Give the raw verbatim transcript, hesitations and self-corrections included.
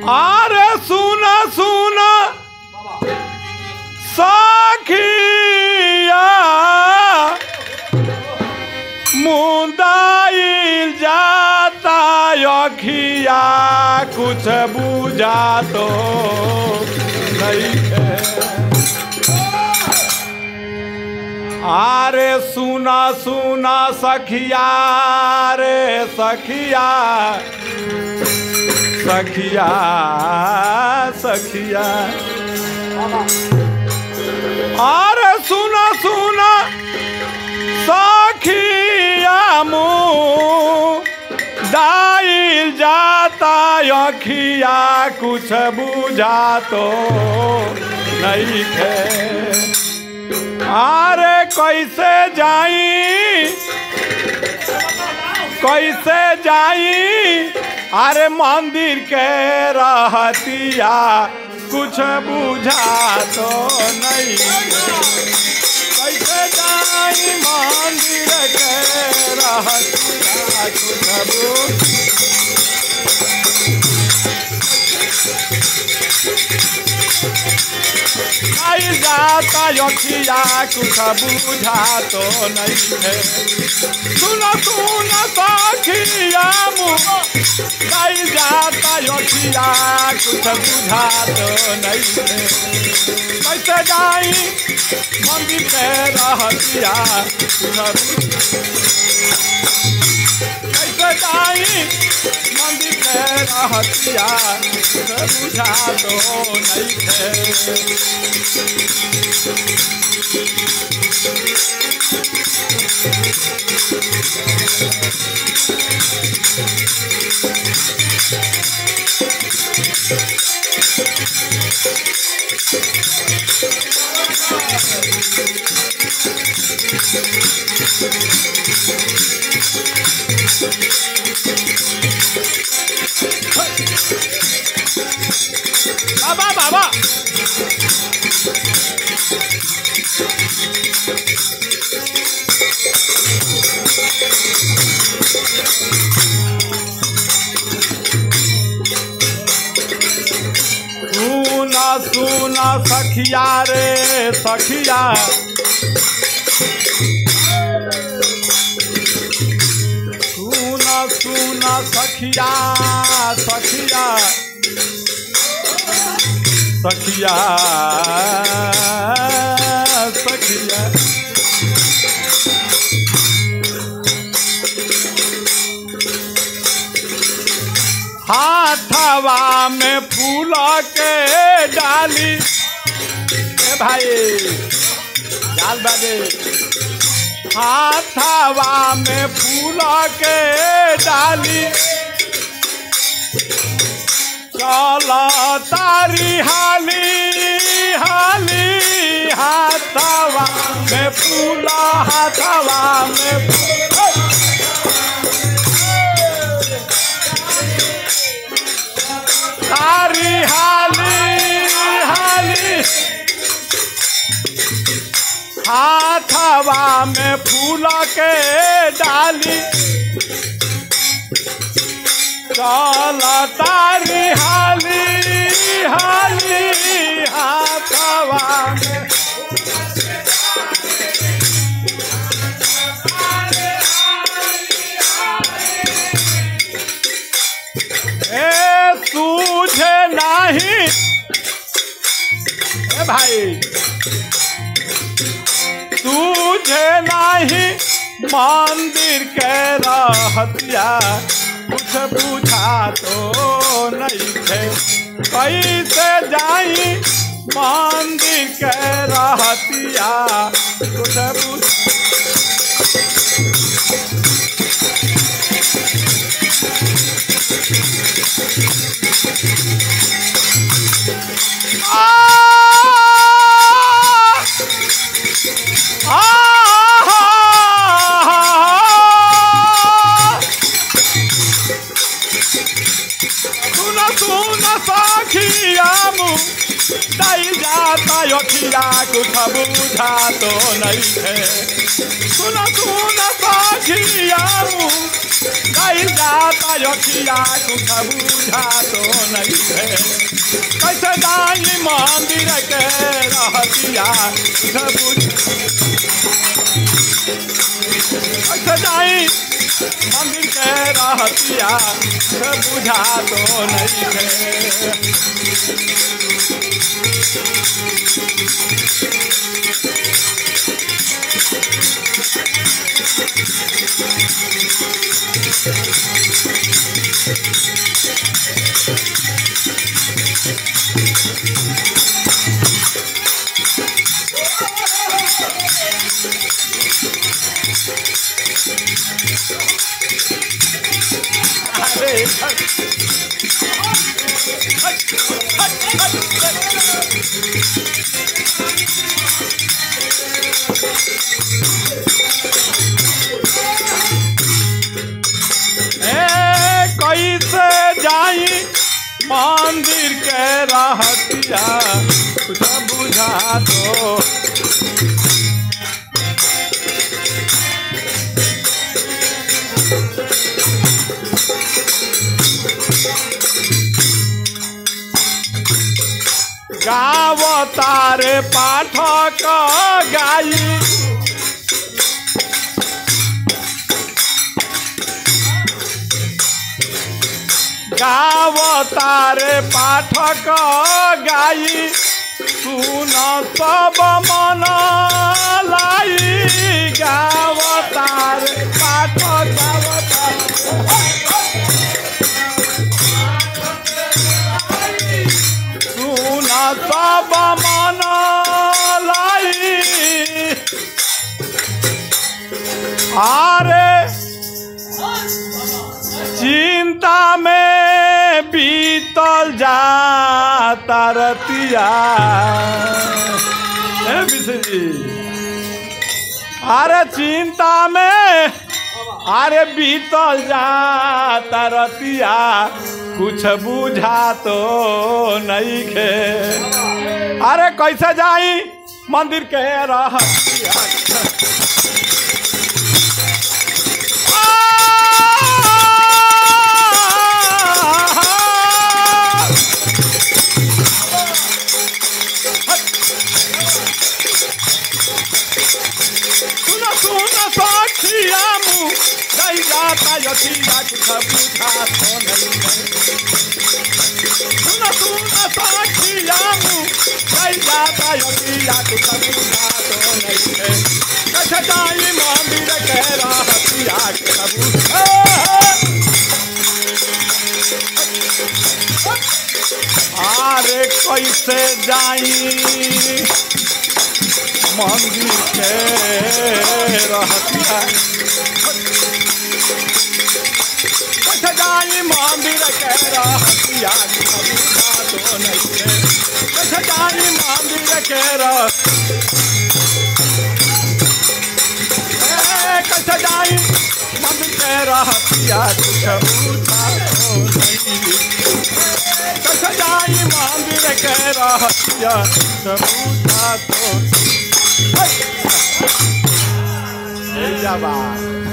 अरे सुना सुना सखिया मुंदाइल जाता अखिया कुछ बुझा तो नहीं है। अरे सुना सुना सखिया रे सखिया सखिया सखिया अरे सुना सुना सखिया मुंदाइल जाता अखिया कुछ बुझा तो नहीं है। अरे कैसे जाई कैसे जाई अरे मंदिर के रहतिया कुछ बुझा तो नहीं। कैसे जाई मंदिर के रहतिया कुछ बुझा जाता अखिया कुछ बुझा तो नहीं है। सुना सुना सखिया मुंदाइल जाता अखिया कुछ बुझा तो नहीं है। कैसे जाई मंदिर पे रहतिया कैसे जाई मंदिर पे रहतिया कुछ बुझा तो नहीं है। बाबा बाबा सुना सुना सखिया रे सखिया सुना सुना सखिया सखिया सखिया सखिया हाथवा में फूल के डाली ए भाई डाल बाजे हाथवा में फूल के डाली चल तारी हाली हाली हाथवा में फूल हाथवा में तारी हाली हाली हाथवा में फूल के डाली चल तारी हाली हाली हाथवा में ए तुझे नहीं ए भाई तुझे नहीं मंदिर के रहतिया कुछ बुझा तो नहीं है। कैसे जाई मंदिर के रहतिया कुछ बुझा सुना सुना सखिया नहीं जाता अखिया कुछ बुझा तो नहीं है सुन सुन साखिया नहीं जाता अखिया कुछ बुझा तो नहीं है कैसे जाई मंदिर के रहतिया कुछ बुझ कैसे जाई मंदिर के रहतिया कुछ बुझा तो नहीं है कैसे जाई मंदिर के रहतिया कुछ बुझा दो गाव तारे पाठक गाई गाव तारे पाठक गाई सुन सब मन लाई गाव तारे पाठक गाव सुन सब मन लाई आरे चिंता में बीतल जाता रतिया जी अरे चिंता में अरे बीतल जाता रतिया कुछ बुझा तो नहीं खे अरे कैसे जाई मंदिर के रहतिया नहीं जाता यतिया कुछ बुझा तो नहीं सुन सुन साखिया नहीं जाता यतिया कुछ बुझा तो नहीं कैसे जाई मंदिर के रहतिया कुछ बुझा अरे कैसे जाई मंदिर के रहतिया कैसे जाई मंदिर के रहतिया बुझा तो नहीं कैसे जाई मंदिर के रह कैसे जाई मंदिर के रहतिया कुछ बुझा तो नहीं कैसे जाई मंदिर के रहतिया कुछ बुझा तो नहीं